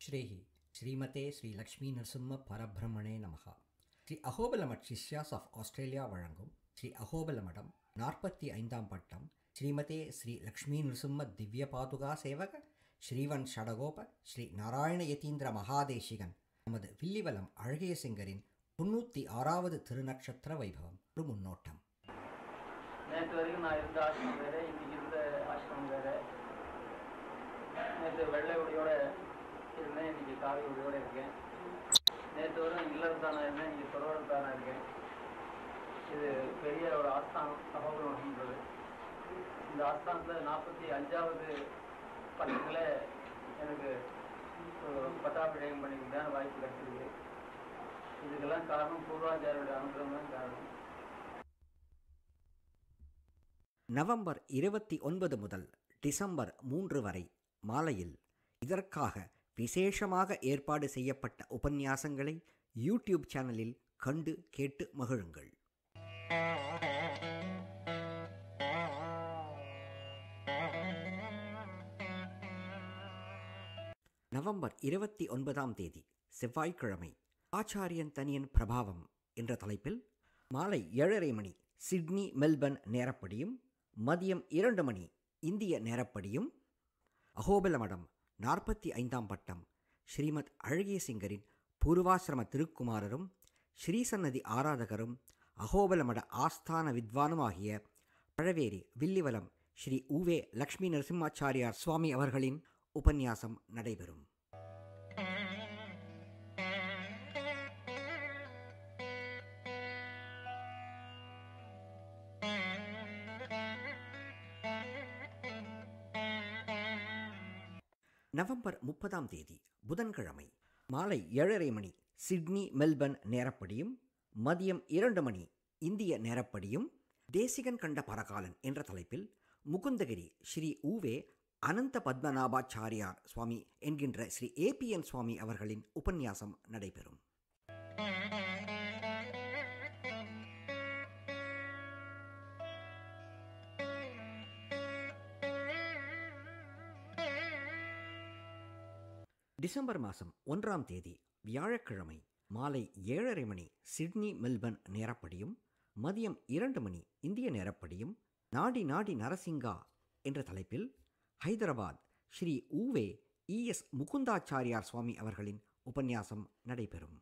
Shrehi, Srimate Sri Lakshmi Narasimha Parabrahmane Namaha. Sri Ahobila Mutt Shishyas of Australia Varangum, Sri Ahobila Madam, 45ஆம் பட்டம், Srimate Sri Lakshmi Narasimha Divya Paduka Sevaka, Shrivan Shadagopa, Sri Narayana Yatindra Mahadeshigan, நமது வில்லிவலம் அழகியசிங்கரின் 96வது திருநக்ஷத்திர வைபவம் ஒரு முன்னோட்டம். நேற்று வரைக்கும் நான் இருந்த ஆசிரமம் வேறு, இன்றைக்கி இருந்த ஆசிரமம் வேறு. நேற்று வெள்ளை உடையோட இருந்தேன், இன்றைக்கி காவி உடையோடு இருக்கேன். நேற்று வரும் இல்லறத்தானாக இருந்தேன், இன்றைக்கி துறவரத்தானாக இருக்கேன். இது பெரிய ஒரு ஆஸ்தானம் அகோபிலமடம்ன்றது. இந்த ஆஸ்தானத்தில் 45வது பட்டத்தில் எனக்கு பட்டாபிஷேகம் பண்ணிக்கிட்டான வாய்ப்பு கிடைச்சிருக்கு. இதுக்கெல்லாம் காரணம் பூர்வாச்சாரியோட அனுகிரகம் தான் காரணம். நவம்பர் 29 முதல் டிசம்பர் 3 வரை மாலையில் இதற்காக விசேஷமாக ஏற்பாடு செய்யப்பட்ட உபன்யாசங்களை யூடியூப் சேனலில் கண்டு கேட்டு மகிழுங்கள். நவம்பர் 29ஆம் தேதி செவ்வாய்க்கிழமை ஆச்சாரியன் தனியன் பிரபாவம் என்ற தலைப்பில் மாலை 7:30 மணி சிட்னி மெல்பர்ன் நேரப்படியும் மதியம் 2 மணி இந்திய நேரப்படியும் அஹோபில மடம் 45ஆம் பட்டம் ஸ்ரீமத் அழகியசிங்கரின் பூர்வாசிரம திருக்குமாரரும் ஸ்ரீசன்னதி ஆராதகரும் அஹோபில மட ஆஸ்தான வித்வானும் ஆகிய பழவேரி வில்லிவலம் ஸ்ரீ உவே லக்ஷ்மி நரசிம்மாச்சாரியார் சுவாமி அவர்களின் உபன்யாசம் நடைபெறும். நவம்பர் 30ஆம் தேதி புதன்கிழமை மாலை 7:30 மணி சிட்னி மெல்பர்ன் நேரப்படியும் மதியம் 2 மணி இந்திய நேரப்படியும் தேசிகன் கண்ட பரகாலன் என்ற தலைப்பில் முகுந்தகிரி ஸ்ரீ உவே அனந்த பத்மநாபாச்சாரியார் சுவாமி என்கின்ற ஸ்ரீ ஏபிஎன் சுவாமி அவர்களின் உபன்யாசம் நடைபெறும். டிசம்பர் மாதம் 1ஆம் தேதி வியாழக்கிழமை மாலை 7:30 மணி சிட்னி மெல்பர்ன் நேரப்படியும் மதியம் 2 மணி இந்திய நேரப்படியும் நாடி நாடி நரசிங்கா என்ற தலைப்பில் ஹைதராபாத் ஸ்ரீ உவே இஎஸ் முகுந்தாச்சாரியார் சுவாமி அவர்களின் உபன்யாசம் நடைபெறும்.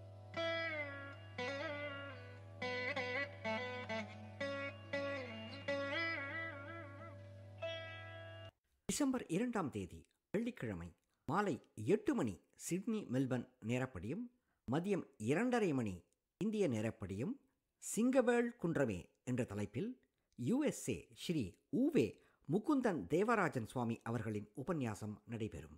டிசம்பர் 2ஆம் தேதி வெள்ளிக்கிழமை மாலை 8 மணி சிட்னி மெல்பர்ன் நேரப்படியும் மதியம் 2:30 மணி இந்திய நேரப்படியும் சிங்கவேள் குன்றமே என்ற தலைப்பில் யுஎஸ்ஏ ஸ்ரீ உவே முகுந்தன் தேவராஜன் சுவாமி அவர்களின் உபன்யாசம் நடைபெறும்.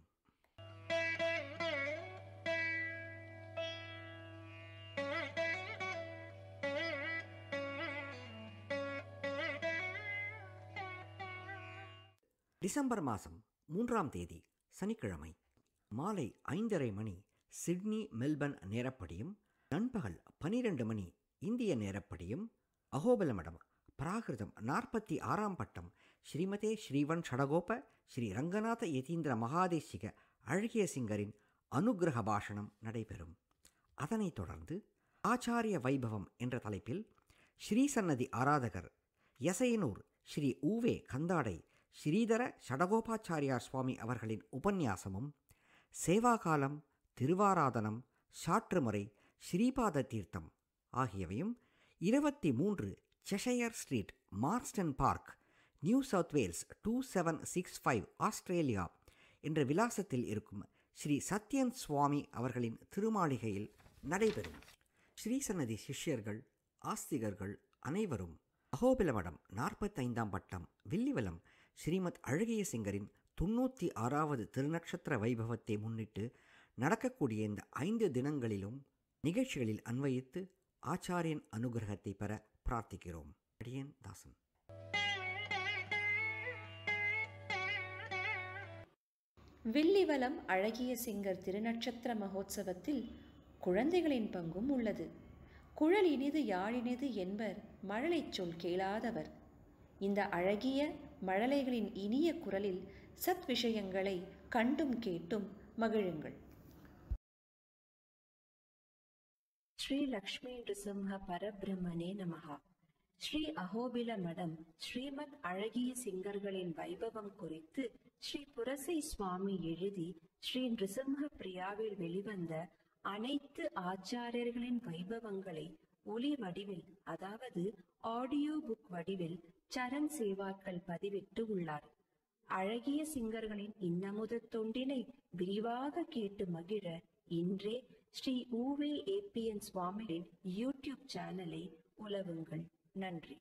டிசம்பர் மாதம் 3ஆம் தேதி சனிக்கிழமை மாலை 5:30 மணி சிட்னி மெல்பர்ன் நேரப்படியும் நண்பகல் 12 மணி இந்திய நேரப்படியும் அஹோபில மடம் பிராகிருதம் 46ஆம் பட்டம் ஸ்ரீமதே ஸ்ரீவன் ஷடகோப ஸ்ரீ ரங்கநாத யதீந்திர மகாதேசிக அழகியசிங்கரின் அனுகிரக பாஷணம் நடைபெறும். அதனைத் தொடர்ந்து ஆச்சாரிய வைபவம் என்ற தலைப்பில் ஸ்ரீசன்னதி ஆராதகர் யசையனூர் ஸ்ரீ உவே கந்தாடை ஸ்ரீதர ஷடகோபாச்சாரியார் சுவாமி அவர்களின் உபன்யாசமும் சேவாகாலம் திருவாராதனம் சாற்றுமுறை ஸ்ரீபாத தீர்த்தம் ஆகியவையும் 23 Cheshire Street Marsden Park New South Wales 2765 Australia என்ற விலாசத்தில் இருக்கும் ஸ்ரீ சத்யன் சுவாமி அவர்களின் திருமாளிகையில் நடைபெறும். ஸ்ரீசன்னதி சிஷ்யர்கள் ஆஸ்திகர்கள் அனைவரும் அஹோபில மடம் 45ஆம் பட்டம் வில்லிவலம் ஸ்ரீமத் அழகியசிங்கரின் 96வது திருநக்ஷத்திர வைபவத்தை முன்னிட்டு நடக்கக்கூடிய இந்த 5 தினங்களிலும் நிகழ்ச்சிகளில் அன்வயித்து ஆச்சாரியன் அனுகிரகத்தை பெற பிரார்த்திக்கிறோம். அடியேன் தாசன். வில்லிவலம் அழகியசிங்கர் திருநட்சத்திர மகோத்சவத்தில் குழந்தைகளின் பங்கும் உள்ளது. குழல் இனிது யாழினிது என்பர் மழலைச் சொல் கேளாதவர். இந்த அழகிய மழலைகளின் இனிய குரலில் சத் விஷயங்களை கண்டும் கேட்டும் மகிழுங்கள். ஸ்ரீ லக்ஷ்மி நிருசிம்ம பரபிரம்மனே நமஹா. ஸ்ரீ அஹோபில மடம் ஸ்ரீமத் அழகிய சிங்கர்களின் வைபவம் குறித்து ஸ்ரீ புரசை சுவாமி எழுதி ஸ்ரீ நிருசிம்ம பிரியாவில் வெளிவந்த அனைத்து ஆச்சாரியர்களின் வைபவங்களை ஒலி வடிவில், அதாவது ஆடியோ புக் வடிவில் சரண் சேவாக்கள் பதிவிட்டு உள்ளார். அழகிய சிங்கர்களின் இன்னமுத தொண்டினை விரிவாக கேட்டு மகிழ இன்றே ஸ்ரீ ஊவே ஏபிஎன் சுவாமியின் யூடியூப் சேனலை உலவுங்கள். நன்றி.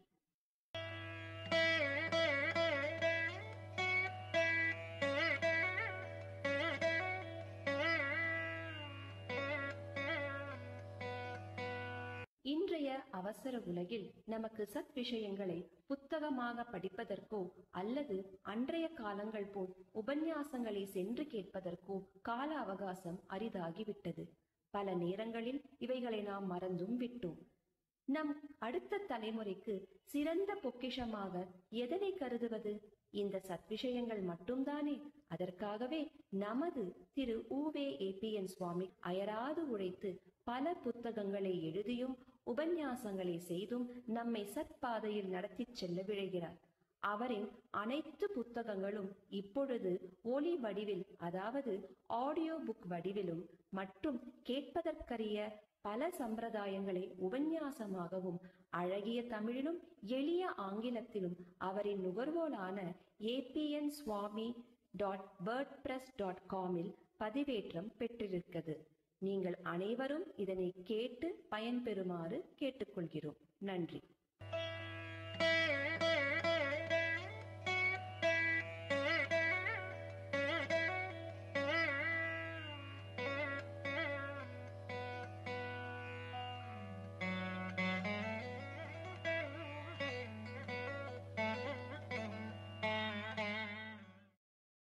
இன்றைய அவசர உலகில் நமக்கு சத் விஷயங்களை புத்தகமாக படிப்பதற்கோ அல்லது அன்றைய காலங்கள் போல் உபன்யாசங்களை சென்று கேட்பதற்கோ கால அவகாசம் அரிதாகிவிட்டது. பல நேரங்களில் இவைகளை நாம் மறந்தும் விட்டோம். நம் அடுத்த தலைமுறைக்கு சிறந்த பொக்கிஷமாக எதனை கருதுவது? இந்த சத் விஷயங்கள் மட்டும்தானே. அதற்காகவே நமது திரு ஊவே ஏபிஎன் சுவாமி அயராது உழைத்து பல புத்தகங்களை எழுதியும் உபன்யாசங்களை செய்தும் நம்மை சத்பாதையில் நடத்தி செல்ல விழைகிறார். அவரின் அனைத்து புத்தகங்களும் இப்பொழுது ஒலி வடிவில், அதாவது ஆடியோ புக் வடிவிலும் மற்றும் கேட்பதற்கரிய பல சம்பிரதாயங்களை உபன்யாசமாகவும் அழகிய தமிழிலும் எளிய ஆங்கிலத்திலும் அவரின் நுகர்வோலான apnswami.wordpress.com பதிவேற்றம் பெற்றிருக்கிறது. நீங்கள் அனைவரும் இதனை கேட்டு பயன்பெறுமாறு கேட்டுக்கொள்கிறோம். நன்றி.